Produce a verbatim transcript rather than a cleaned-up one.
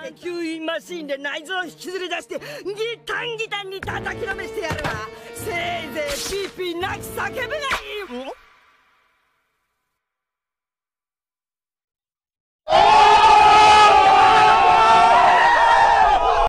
吸引マシーンで内臓を引きずり出してギタンギタンに叩きのめしてやるわ。せいぜいピーピー泣き叫ぶが